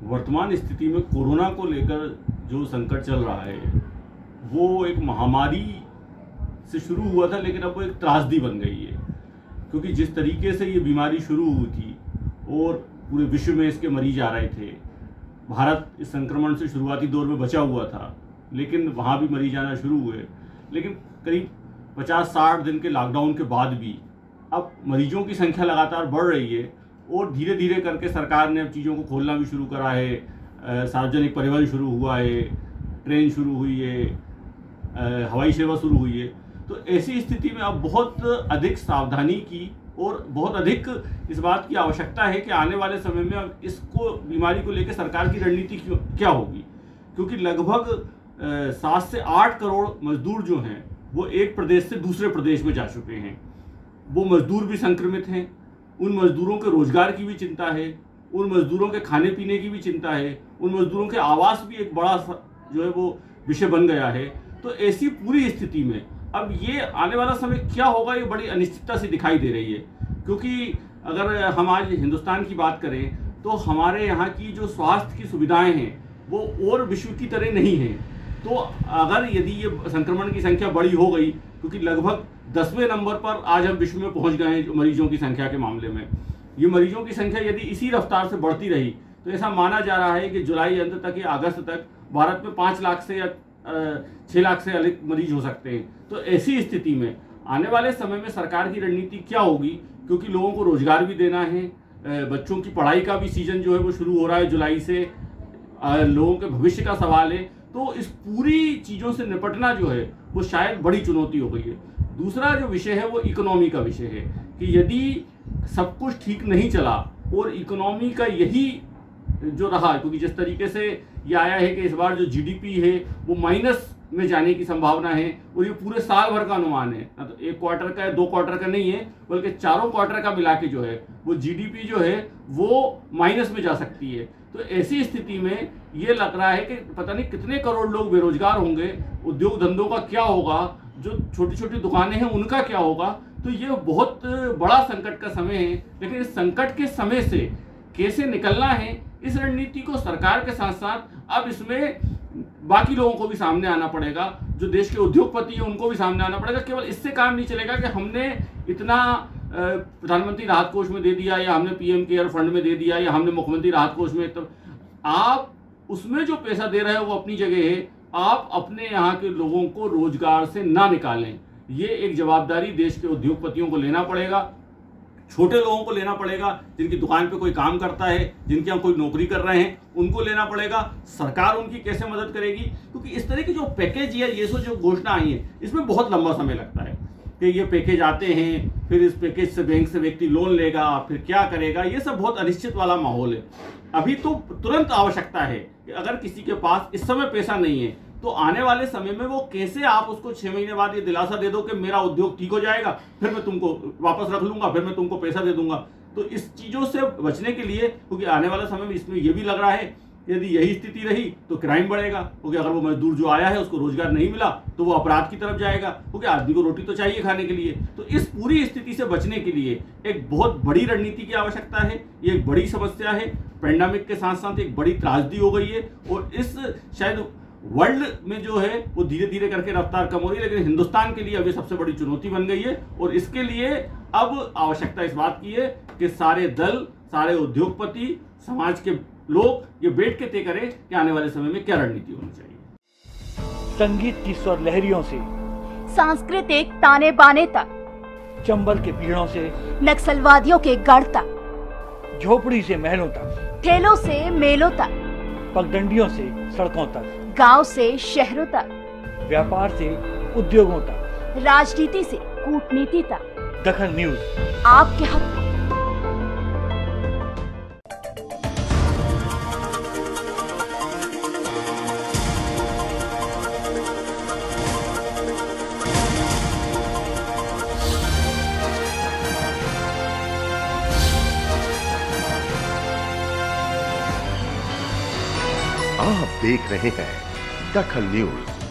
वर्तमान स्थिति में कोरोना को लेकर जो संकट चल रहा है वो एक महामारी से शुरू हुआ था, लेकिन अब वो एक त्रासदी बन गई है। क्योंकि जिस तरीके से ये बीमारी शुरू हुई थी और पूरे विश्व में इसके मरीज आ रहे थे, भारत इस संक्रमण से शुरुआती दौर में बचा हुआ था, लेकिन वहाँ भी मरीज आना शुरू हुए। लेकिन करीब 50-60 दिन के लॉकडाउन के बाद भी अब मरीजों की संख्या लगातार बढ़ रही है और धीरे धीरे करके सरकार ने अब चीज़ों को खोलना भी शुरू करा है। सार्वजनिक परिवहन शुरू हुआ है, ट्रेन शुरू हुई है, हवाई सेवा शुरू हुई है। तो ऐसी स्थिति में अब बहुत अधिक सावधानी की और बहुत अधिक इस बात की आवश्यकता है कि आने वाले समय में अब इसको बीमारी को लेकर सरकार की रणनीति क्या होगी। क्योंकि लगभग 7 से 8 करोड़ मजदूर जो हैं वो एक प्रदेश से दूसरे प्रदेश में जा चुके हैं। वो मजदूर भी संक्रमित हैं, उन मजदूरों के रोजगार की भी चिंता है, उन मजदूरों के खाने पीने की भी चिंता है, उन मजदूरों के आवास भी एक बड़ा जो है वो विषय बन गया है। तो ऐसी पूरी स्थिति में अब ये आने वाला समय क्या होगा, ये बड़ी अनिश्चितता सी दिखाई दे रही है। क्योंकि अगर हम आज हिंदुस्तान की बात करें तो हमारे यहाँ की जो स्वास्थ्य की सुविधाएं हैं वो और विश्व की तरह नहीं हैं। तो अगर यदि ये संक्रमण की संख्या बड़ी हो गई, क्योंकि लगभग 10वें नंबर पर आज हम विश्व में पहुंच गए हैं मरीजों की संख्या के मामले में, ये मरीजों की संख्या यदि इसी रफ्तार से बढ़ती रही तो ऐसा माना जा रहा है कि जुलाई अंत तक या अगस्त तक भारत में 5 लाख से या 6 लाख से अधिक मरीज हो सकते हैं। तो ऐसी स्थिति में आने वाले समय में सरकार की रणनीति क्या होगी, क्योंकि लोगों को रोजगार भी देना है, बच्चों की पढ़ाई का भी सीजन जो है वो शुरू हो रहा है जुलाई से, लोगों के भविष्य का सवाल है। तो इस पूरी चीज़ों से निपटना जो है वो शायद बड़ी चुनौती हो गई है। दूसरा जो विषय है वो इकोनॉमी का विषय है कि यदि सब कुछ ठीक नहीं चला और इकोनॉमी का यही जो रहा, क्योंकि जिस तरीके से ये आया है कि इस बार जो जीडीपी है वो माइनस में जाने की संभावना है और ये पूरे साल भर का अनुमान है, तो 1 क्वार्टर का या 2 क्वार्टर का नहीं है, बल्कि 4 क्वार्टर का मिला के जो है वो जीडीपी जो है वो माइनस में जा सकती है। तो ऐसी स्थिति में ये लग रहा है कि पता नहीं कितने करोड़ लोग बेरोजगार होंगे, उद्योग धंधों का क्या होगा, जो छोटी छोटी दुकानें हैं उनका क्या होगा। तो ये बहुत बड़ा संकट का समय है। लेकिन इस संकट के समय से कैसे निकलना है, इस रणनीति को सरकार के साथ साथ अब इसमें बाकी लोगों को भी सामने आना पड़ेगा, जो देश के उद्योगपति हैं उनको भी सामने आना पड़ेगा। केवल इससे काम नहीं चलेगा कि हमने इतना प्रधानमंत्री राहत कोष में दे दिया या हमने पीएम केयर फंड में दे दिया या हमने मुख्यमंत्री राहत कोष में, तो आप उसमें जो पैसा दे रहे हो वो अपनी जगह है, आप अपने यहाँ के लोगों को रोजगार से ना निकालें। ये एक जवाबदारी देश के उद्योगपतियों को लेना पड़ेगा, छोटे लोगों को लेना पड़ेगा, जिनकी दुकान पे कोई काम करता है, जिनके यहाँ कोई नौकरी कर रहे हैं उनको लेना पड़ेगा। सरकार उनकी कैसे मदद करेगी, क्योंकि इस तरह की जो पैकेज या ये जो घोषणा आई है इसमें बहुत लंबा समय लगता है कि ये पैकेज आते हैं, फिर इस पैकेज से बैंक से व्यक्ति लोन लेगा, फिर क्या करेगा, ये सब बहुत अनिश्चित वाला माहौल है। अभी तो तुरंत आवश्यकता है कि अगर किसी के पास इस समय पैसा नहीं है तो आने वाले समय में वो कैसे आप उसको 6 महीने बाद ये दिलासा दे दो कि मेरा उद्योग ठीक हो जाएगा, फिर मैं तुमको वापस रख लूंगा, फिर मैं तुमको पैसा दे दूंगा। तो इस चीज़ों से बचने के लिए, क्योंकि आने वाले समय में इसमें यह भी लग रहा है यदि यही स्थिति रही तो क्राइम बढ़ेगा, क्योंकि अगर वो मजदूर जो आया है उसको रोजगार नहीं मिला तो वो अपराध की तरफ जाएगा, क्योंकि आदमी को रोटी तो चाहिए खाने के लिए। तो इस पूरी स्थिति से बचने के लिए एक बहुत बड़ी रणनीति की आवश्यकता है। ये एक बड़ी समस्या है, पैंडेमिक के साथ साथ एक बड़ी त्रासदी हो गई है और इस शायद वर्ल्ड में जो है वो धीरे धीरे करके रफ्तार कम हो रही है, लेकिन हिंदुस्तान के लिए अभी सबसे बड़ी चुनौती बन गई है। और इसके लिए अब आवश्यकता इस बात की है कि सारे दल, सारे उद्योगपति, समाज के लोग ये बैठ के तय करें कि आने वाले समय में क्या रणनीति होनी चाहिए। संगीत की स्वर लहरियों से सांस्कृतिक ताने बाने तक, चंबल के पीड़ों से नक्सलवादियों के गढ़ तक, झोपड़ी से महलों तक, ठेलों से मेलों तक, पगडंडियों से सड़कों तक, गांव से शहरों तक, व्यापार से उद्योगों तक, राजनीति से कूटनीति तक, दखल न्यूज आपके हक में। आप देख रहे हैं दखल न्यूज।